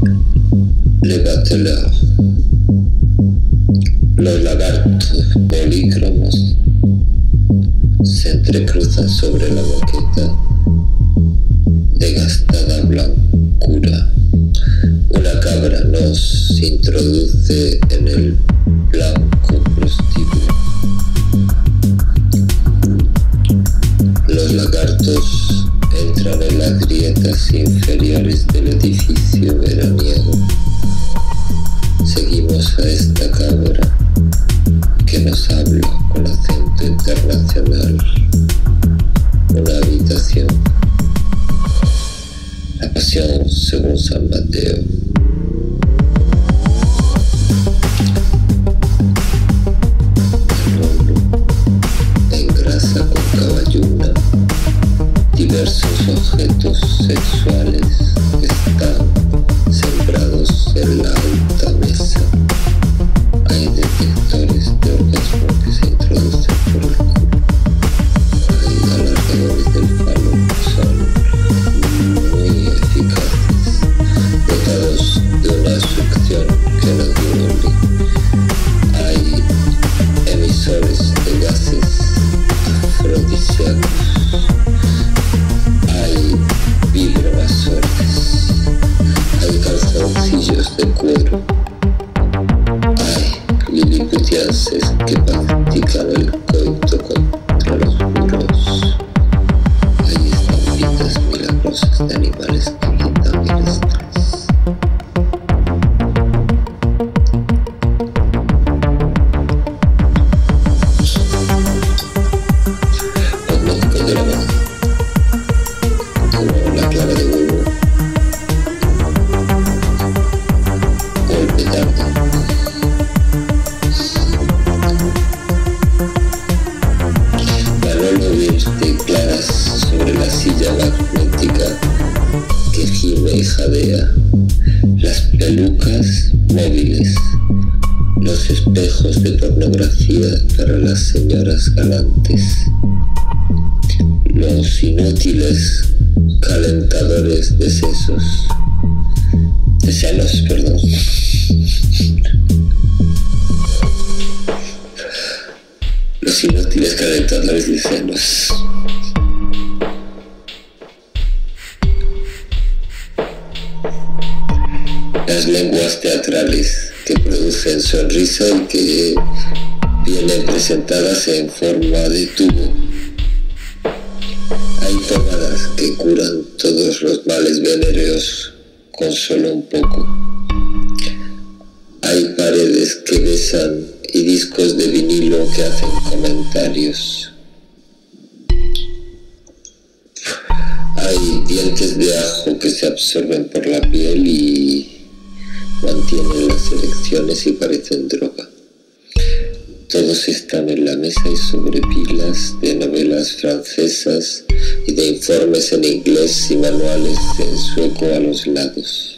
Le Bateleur. Los lagartos polícromos se entrecruzan sobre la moqueta de gastada blancura. Una cabra nos introduce en el blanco prostíbulo. Los lagartos entran en las grietas inferiores del edificio veraniego. Seguimos a esta cabra que nos habla con acento internacional. Una habitación. La pasión según San Mateo. En grasa con caballuna. Diversos objetos sexuales están sembrados en la alta mesa. Hay detectores de orgasmo que se introducen por el culo. Hay alargadores del falo que son muy eficaces, dotados de una succión que no duele. Hay emisores de gases afrodisíacos. Hay vibrovasores. Hay calzoncillos de cuero. Hay liliputienses que practican el coito contra los muros. Hay estampitas milagrosas de animales que quitan el estrés. Los médicos de la mano, como la clara de huevo o el petardo. Manolo vierte claras sobre la silla magnética que gime y jadea, las pelucas móviles, los espejos de pornografía para las señoras galantes, los inútiles calentadores de senos, perdón. Los inútiles calentadores de senos. Las lenguas teatrales que producen sonrisa y que vienen presentadas en forma de tubo. Hay pomadas que curan todos los males venéreos con solo un poco. Hay paredes que besan y discos de vinilo que hacen comentarios. Hay dientes de ajo que se absorben por la piel y mantienen las erecciones y parecen droga. Todos están en la mesa y sobre pilas de novelas francesas y de informes en inglés y manuales en sueco a los lados.